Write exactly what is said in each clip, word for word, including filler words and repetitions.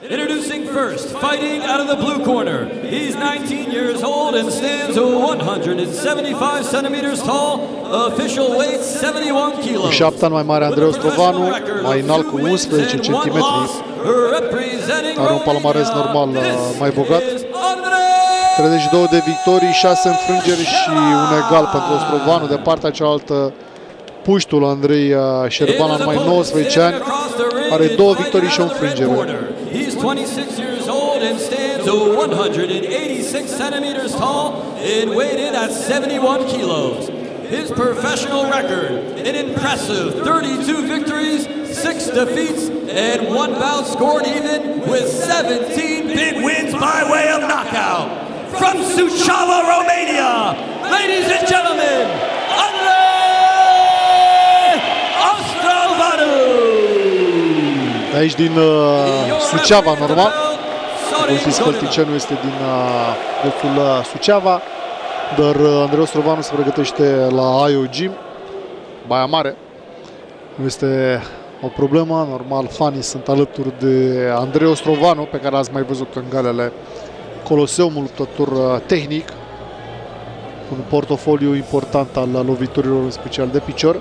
Introducing first, fighting out of the blue corner. He's nineteen years old and stands one hundred seventy-five centimeters tall. Official weight seventy-one kilos. Cu șapte ani mai mare Andrei Ostrovanu, mai înalt cu unsprezece centimetri. Are un palmares normal mai bogat. treizeci și două de victorii, șase înfrângeri și un egal pentru Ostrovanu. De partea cealaltă, puștul Andrei Șerban, are mai nouăsprezece ani, are două victorii și o înfrângere. He's twenty-six years old and stands one hundred eighty-six centimeters tall and weighed in at seventy-one kilos. His professional record, an impressive thirty-two victories, six defeats, and one bout scored even with seventeen big wins by way of knockout. From Suceava, Romania, ladies and gentlemen, Andrei Ostrovanu! De aici din uh, Suceava, normal. Cum știți, Fălticeanu este din județul uh, Suceava, dar uh, Andrei Ostrovanu se pregătește la I O Gym, Baia Mare. Nu este o problemă, normal, fanii sunt alături de Andrei Ostrovanu, pe care ați mai văzut în galele Coloseum, un luptător uh, tehnic, un portofoliu important al loviturilor, în special de picior.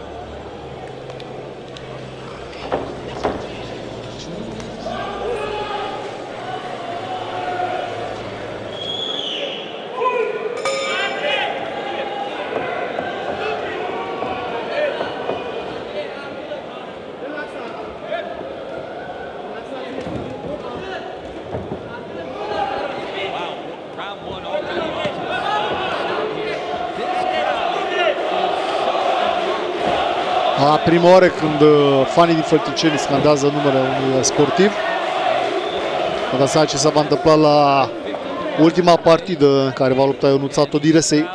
A prima oară când fanii din Fălticeni scandează numele unui sportiv. Vă dați seama ce se va întâmpla la ultima partidă în care va lupta Ionuț Todiresei.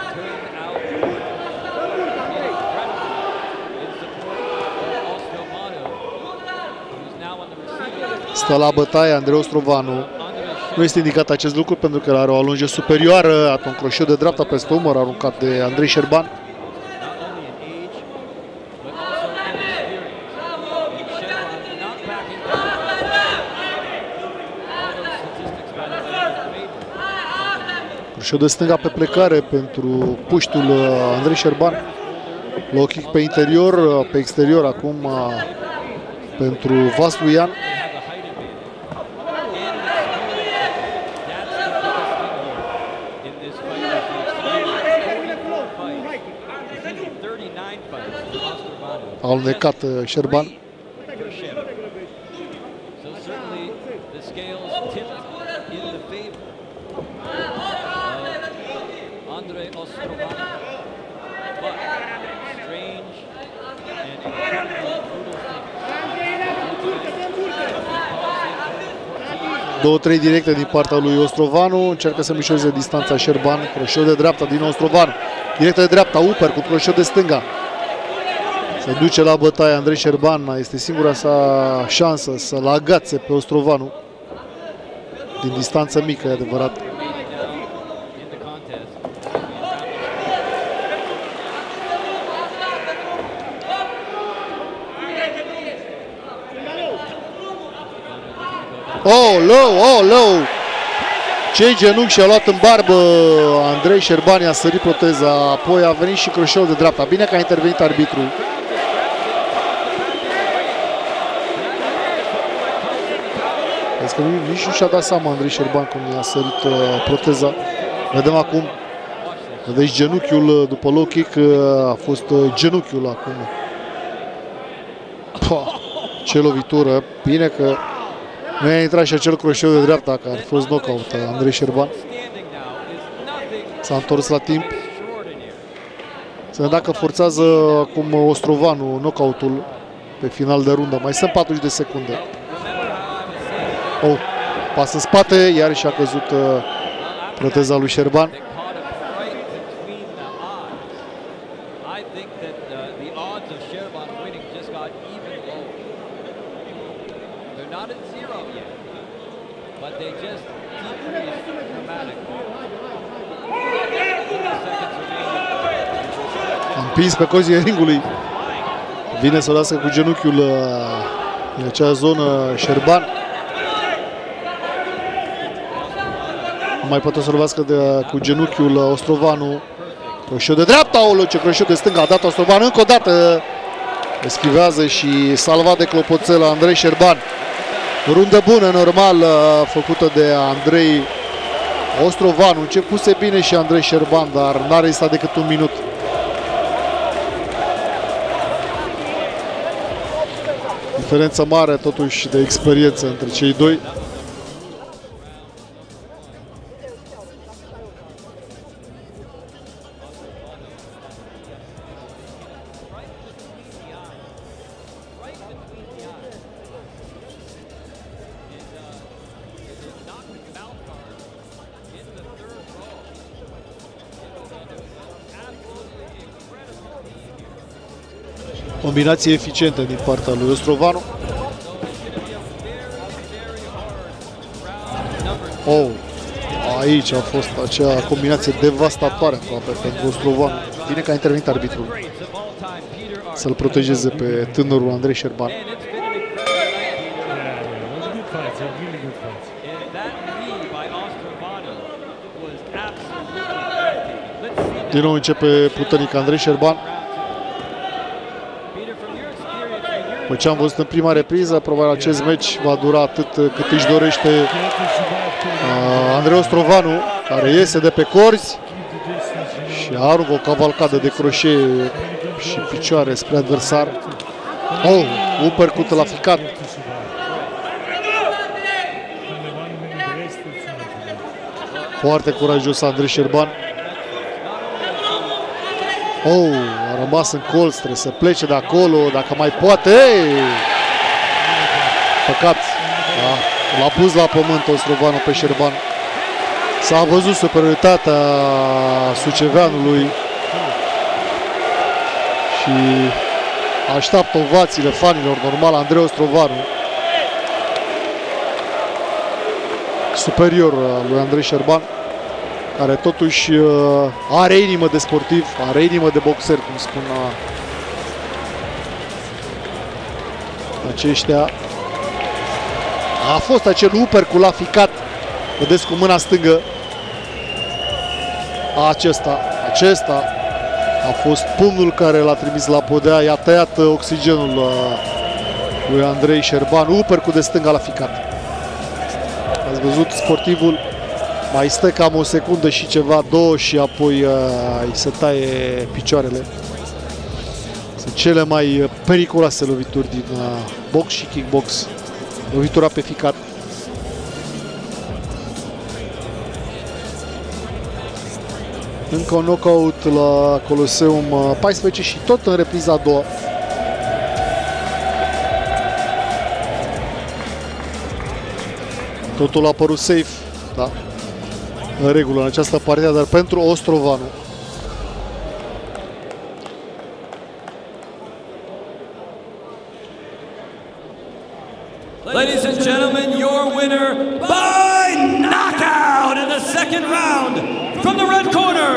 Stă la bătaie Andrei Ostrovanu. Nu este indicat acest lucru pentru că are o alungere superioară, are un croșeu de dreapta peste umăr aruncat de Andrei Șerban. Croșeu de stânga pe plecare pentru puștul Andrei Șerban. Low kick pe interior, pe exterior acum pentru Vaslu Ian. A alunecat Șerban. două trei directe din partea lui Ostrovanu. Încearcă să mișoreze distanța Șerban. Croșeu de dreapta din Ostrovanu. Directă de dreapta, upper cu croșeu de stânga. Se duce la bătaie Andrei Șerban. Este singura sa șansă să-l agațe pe Ostrovanu. Din distanță mică, e adevărat. Oh, low, oh, low! Ce genunchi și-a luat în barbă Andrei Șerban, i-a sărit proteza, apoi a venit și croșeul de dreapta. Bine că a intervenit arbitrul. Vezi că nici nu și-a dat seama Andrei Șerban cum i-a sărit uh, proteza. Vedem acum, vedeți genunchiul după low kick, uh, a fost uh, genunchiul acum. Pah, ce lovitură, bine că nu i-a intrat și acel croșeu de dreapta, care a fost knockout Andrei Șerban. S-a întors la timp. Să vedem dacă forțează acum Ostrovanu knockout-ul pe final de rundă. Mai sunt patruzeci de secunde. Oh, pas în spate, iar și-a căzut uh, proteza lui Șerban. Împins pe cozii ringului. Vine să o lasă cu genunchiul uh, în acea zonă Șerban. Nu mai poate să lovească de, cu genunchiul Ostrovanu. Croșeu de dreapta, aoleu, ce croșeu de stânga a dat Ostrovanu încă o dată. Eschivează și salvat de clopoțel Andrei Șerban. Rundă bună, normal, făcută de Andrei Ostrovanu. Începuse bine și Andrei Șerban, dar n-a rezistat decât un minut. Diferență mare, totuși, de experiență între cei doi. Combinație eficientă din partea lui Ostrovanu. Oh, aici a fost acea combinație devastatoare aproape pentru Ostrovanu. Bine că a intervenit arbitrul să-l protejeze pe tânărul Andrei Șerban. Din nou începe puternic Andrei Șerban. După ce am văzut în prima repriză, probabil acest meci va dura atât cât își dorește uh, Andrei Ostrovanu, care iese de pe corzi și aruncă o cavalcadă de croșee și picioare spre adversar. Oh, uppercut la ficat. Foarte curajos Andrei Șerban. Oh, a rămas în colț, trebuie să plece de acolo, dacă mai poate. Păcat. Da. L-a pus la pământ Ostrovanu pe Șerban. S-a văzut superioritatea suceveanului și așteaptă ovațiile fanilor, normal, Andrei Ostrovanu. Superior lui Andrei Șerban, care totuși are inimă de sportiv, are inimă de boxer, cum spun aceștia. A fost acel uppercut la ficat, vedeți cu mâna stângă. Acesta, acesta a fost pumnul care l-a trimis la podea, i-a tăiat oxigenul lui Andrei Șerban, uppercut de stânga la ficat. Ați văzut, sportivul mai stă cam o secundă și ceva, două, și apoi uh, îi se taie picioarele. Sunt cele mai periculoase lovituri din uh, box și kickbox. Lovitura pe ficat. Încă un knockout la Coloseum uh, paisprezece și tot în repriza a doua. Totul a părut safe, da, în regulă în această partidă, dar pentru Ostrovanu. Ladies and gentlemen, your winner by knockout in the second round from the red corner,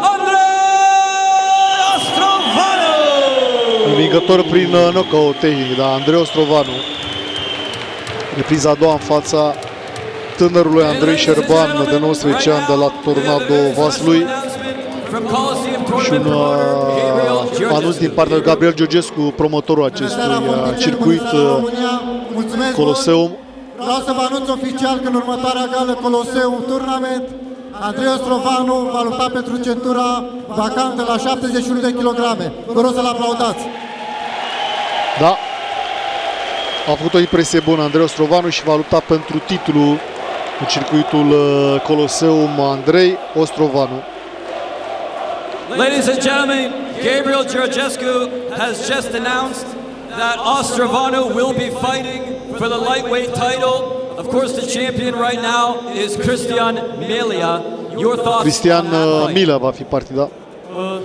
Andrei Ostrovanu. Învingător prin knockout tehnic, da, Andrei Ostrovanu. Repriza a doua în fața tânărului Andrei Șerban, de nouăsprezece ani, de la Tornado Vaslui. Și un uh, anunț din partea lui Gabriel Georgescu, promotorul acestui uh, circuit uh, Coloseum. Vreau să vă anunț oficial că în următoarea gală Coloseum Tournament, Andrei Ostrovanu va lupta pentru centura vacantă la șaptezeci și unu de kilograme. Vă rog să-l aplaudați. Da, a făcut o impresie bună Andrei Ostrovanu și va lupta pentru titlul în circuitul uh, Coloseum Andrei Ostrovanu. Ladies and gentlemen, Gabriel Georgescu has just announced that Ostrovanu will be fighting for the lightweight title. Of course, the champion right now is Cristian Melia. Your thoughts? Cristian uh, Mila va fi partida. Uh,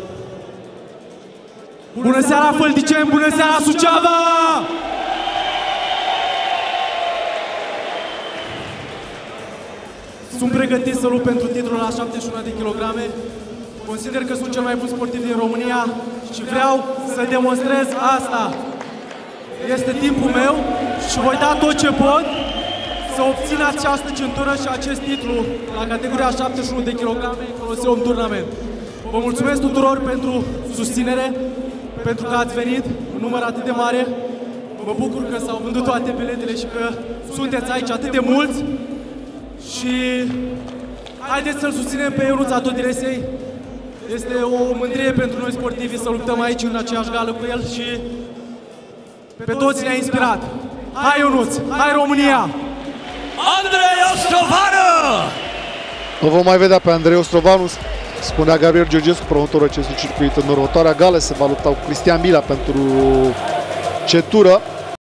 bună seara, Fălticeni! Bună seara, Suceava! Sunt pregătit să lupt pentru titlul la șaptezeci și unu de kilograme. Consider că sunt cel mai bun sportiv din România și vreau să demonstrez asta. Este timpul meu și voi da tot ce pot să obțină această centură și acest titlu la categoria șaptezeci și unu de kilograme Coloseum Tournament. Vă mulțumesc tuturor pentru susținere, pentru că ați venit în număr atât de mare. Mă bucur că s-au vândut toate biletele și că sunteți aici atât de mulți. Și haideți să-l susținem pe Ionuț Atodiresei. Este o mândrie pentru noi sportivi să luptăm aici în aceeași gală cu el și pe toți ne-a inspirat. Hai Ionuț, hai România! Andrei Ostrovanu! O vom mai vedea pe Andrei Ostrovanu, spunea Gabriel Georgescu, promotorul acestui circuit. În următoarea gală se va lupta cu Cristian Bila pentru cetură.